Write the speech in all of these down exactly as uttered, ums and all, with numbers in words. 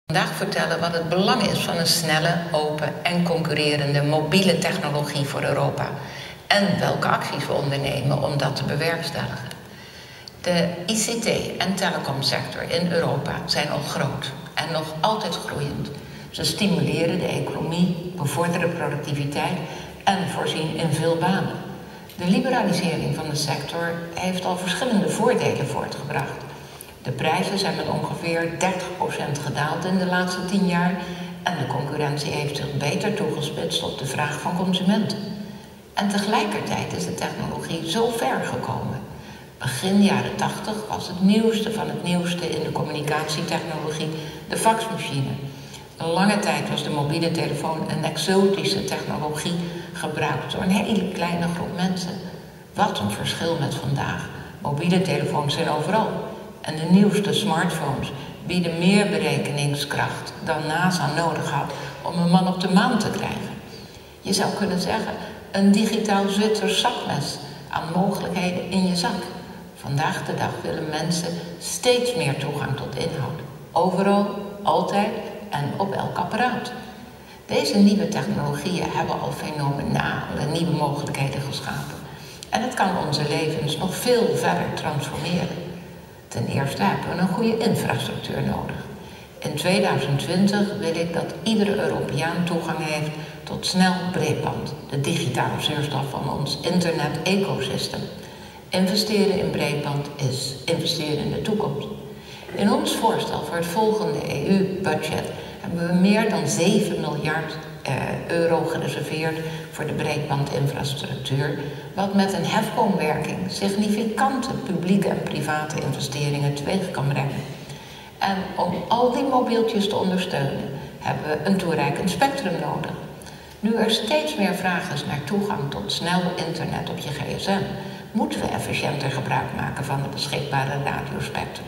Vandaag vertellen wat het belang is van een snelle, open en concurrerende mobiele technologie voor Europa en welke acties we ondernemen om dat te bewerkstelligen. De I C T- en telecomsector in Europa zijn al groot en nog altijd groeiend. Ze stimuleren de economie, bevorderen productiviteit en voorzien in veel banen. De liberalisering van de sector heeft al verschillende voordelen voortgebracht. De prijzen zijn met ongeveer dertig procent gedaald in de laatste tien jaar en de concurrentie heeft zich beter toegespitst op de vraag van consumenten. En tegelijkertijd is de technologie zo ver gekomen. Begin jaren tachtig was het nieuwste van het nieuwste in de communicatietechnologie de faxmachine. Een lange tijd was de mobiele telefoon een exotische technologie gebruikt door een hele kleine groep mensen. Wat een verschil met vandaag. Mobiele telefoons zijn overal. En de nieuwste smartphones bieden meer berekeningskracht dan NASA nodig had om een man op de maan te krijgen. Je zou kunnen zeggen, een digitaal Zwitsers zakmes aan mogelijkheden in je zak. Vandaag de dag willen mensen steeds meer toegang tot inhoud. Overal, altijd en op elk apparaat. Deze nieuwe technologieën hebben al fenomenale nieuwe mogelijkheden geschapen. En het kan onze levens nog veel verder transformeren. Ten eerste hebben we een goede infrastructuur nodig. In tweeduizend twintig wil ik dat iedere Europeaan toegang heeft tot snel breedband, de digitale zuurstof van ons internet-ecosysteem. Investeren in breedband is investeren in de toekomst. In ons voorstel voor het volgende E U-budget hebben we meer dan zeven miljard eh, euro gereserveerd voor de breedbandinfrastructuur, wat met een hefboomwerking significante publieke en private investeringen teweeg kan brengen. En om al die mobieltjes te ondersteunen, hebben we een toereikend spectrum nodig. Nu er steeds meer vraag is naar toegang tot snel internet op je gsm, moeten we efficiënter gebruik maken van het beschikbare radiospectrum.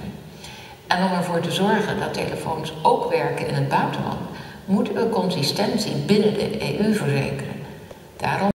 En om ervoor te zorgen dat telefoons ook werken in het buitenland, moeten we consistentie binnen de E U verzekeren. Daarom